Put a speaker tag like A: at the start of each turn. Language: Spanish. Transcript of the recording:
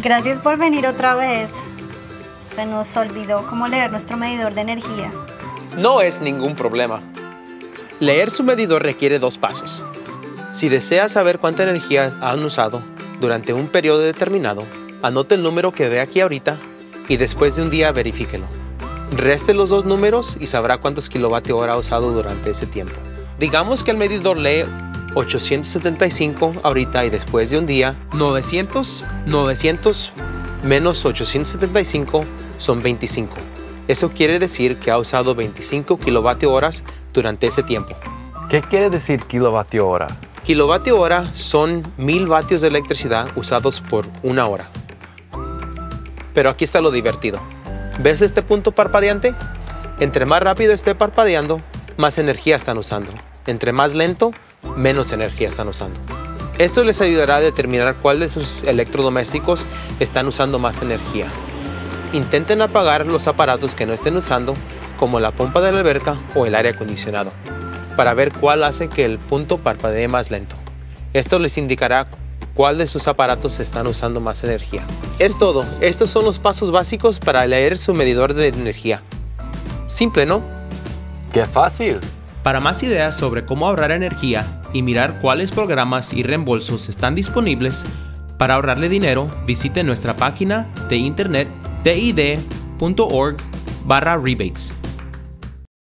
A: Gracias por venir otra vez. Se nos olvidó cómo leer nuestro medidor de energía.
B: No es ningún problema. Leer su medidor requiere 2 pasos. Si desea saber cuánta energía han usado durante un periodo determinado, anote el número que ve aquí ahorita y después de un día verifíquelo. Reste los 2 números y sabrá cuántos kilovatio-hora ha usado durante ese tiempo. Digamos que el medidor lee 875 ahorita y después de un día, 900 menos 875 son 25. Eso quiere decir que ha usado 25 kilovatio-horas durante ese tiempo.
C: ¿Qué quiere decir kilovatio-hora?
B: Kilovatio-hora son 1000 vatios de electricidad usados por 1 hora. Pero aquí está lo divertido. ¿Ves este punto parpadeante? Entre más rápido esté parpadeando, más energía están usando. Entre más lento, menos energía están usando. Esto les ayudará a determinar cuál de sus electrodomésticos están usando más energía. Intenten apagar los aparatos que no estén usando, como la pompa de la alberca o el aire acondicionado, para ver cuál hace que el punto parpadee más lento. Esto les indicará cuál de sus aparatos están usando más energía. Es todo. Estos son los pasos básicos para leer su medidor de energía. Simple, ¿no?
C: ¡Qué fácil!
D: Para más ideas sobre cómo ahorrar energía y mirar cuáles programas y reembolsos están disponibles para ahorrarle dinero, visite nuestra página de internet did.org/rebates.